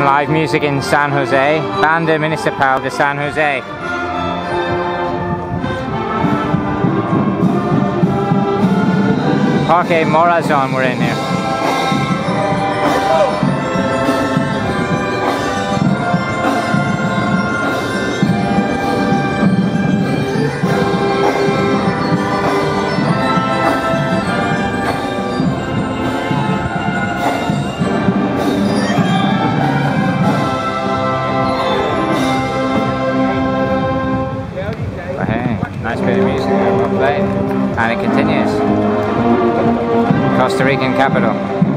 live music in San Jose. Banda Municipal de San Jose. Parque Morazon, we're in here. Nice bit of music there, well played. And it continues. Costa Rican capital.